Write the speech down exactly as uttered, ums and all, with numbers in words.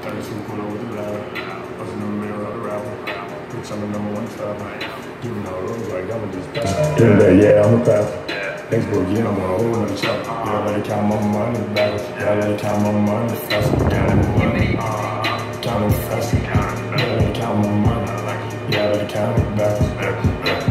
thirty-two pull over the ladder. What's in the middle of the rapper? Bitch, I'm the number one trapper. Give me no rules like I'm a just passer. Yeah, I'm a passer. Facebook, yeah, I'm on a whole nother chapter. Yeah, I let it count my money back. Yeah, I let it count my money fast. Yeah, let it money. Count it fast. Yeah, I let it count my money. Yeah, I let it count it back.